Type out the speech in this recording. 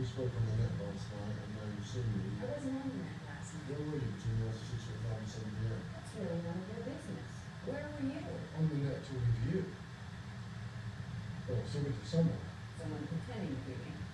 we spoke on the net last night, and now you've seen me. I wasn't on the net last night. Where were you between 6:05 and 7 p.m.? That's really none of their business. Where were you? On the net talking to you. Well, talking to someone. Someone pretending to be me.